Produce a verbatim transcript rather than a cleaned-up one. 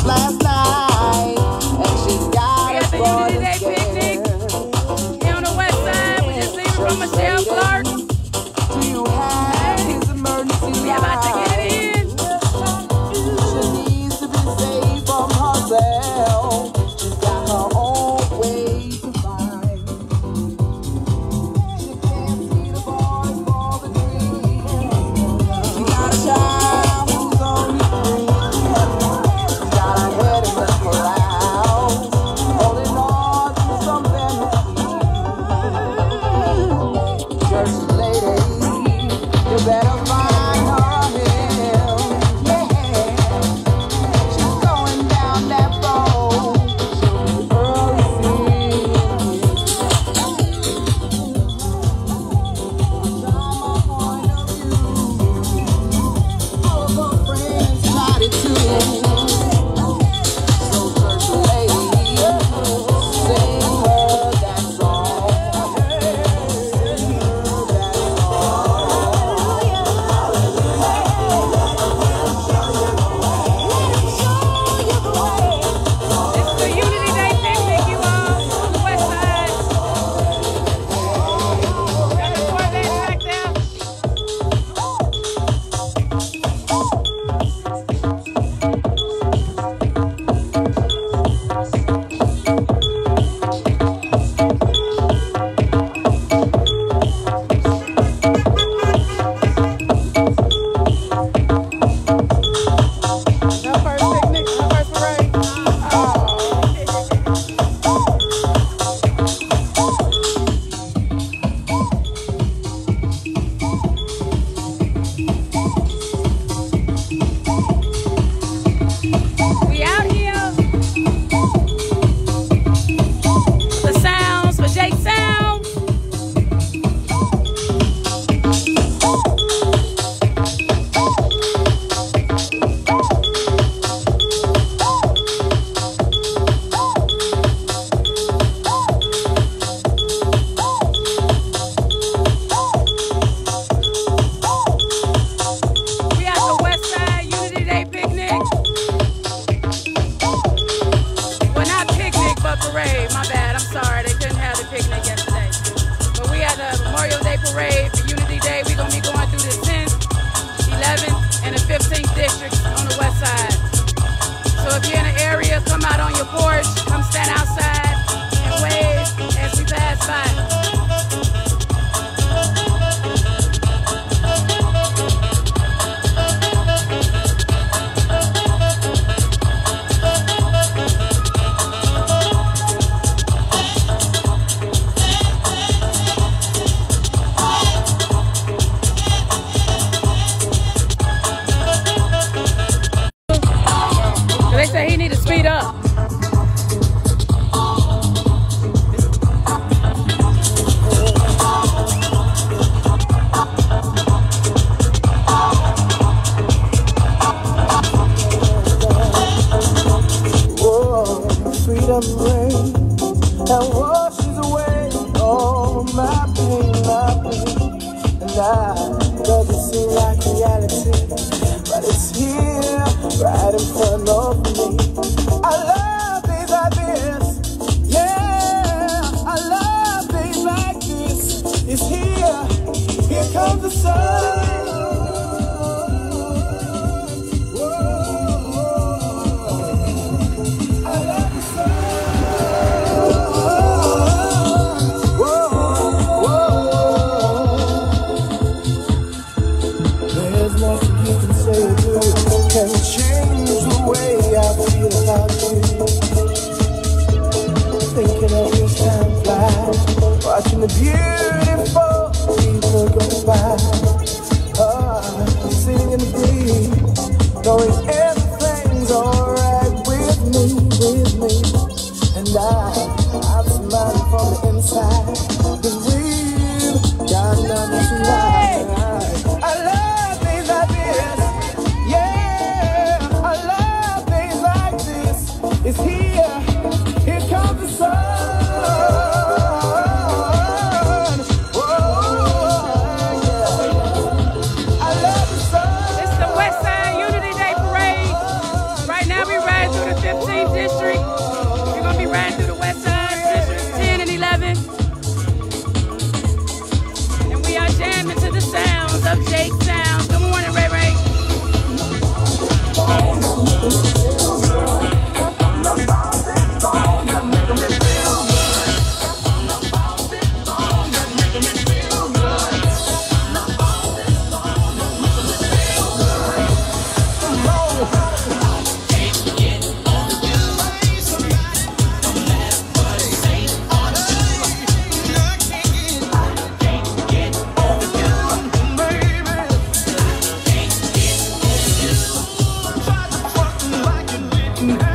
last night, and she got we us at the Unity Day picnic here on the west side. We just leaving from Michelle Clark. Do you have his emergency We about to get it in. She needs to be saved from herself. She's got her own way to find. She can't see the boys for the dream. She got a child who's only three. She's got her head in the clouds, holding on to something to keep. Church lady, you better find her him. Yeah, she's going down that road. She'll be early seeing. From my point of view, all of her friends tried it too. So church lady, sing her that song. Sing her that This is the Unity Day picnic, you all, on the west side. Got the Corvette back there. Our first picnic, our first parade. Oh. We out here. The sounds for Jake Sounds. We at the west side Unity Day picnic. Well, not picnic, but parade. My bad. I'm sorry. They couldn't have the picnic yesterday. But we at the Memorial Day parade for Unity Day. We're going to be going through the tenth, eleventh, and the fifteenth districts on the west side. So if you're in the area, come out on your porch. Come stand outside and wave as we pass by. They say he need to speed up. Whoa, freedom rain and washes away all my pain, my pain. And I doesn't seem like reality, but it's here, right in front of me. I love days like this, yeah. I love days like this. It's here, here comes the sun. There's nothing you can say or do can change the way I feel about you. Thinking of this time fly, watching the beautiful people go by. Ah, sitting in the breeze, knowing everything's alright with me, with me. And I, I'm smiling from the inside, 'cause we've got nothing to hide. I love days like this, yeah. I love days like this. It's here, here comes the sun. Whoa, yeah. I love the sun. It's the West Side Unity Day Parade fifteenth District. We're going to be riding through the West Side, Districts ten and eleven. And we are jamming to the sounds of Jake Sounds. Good morning, Ray Ray. Mm-hmm.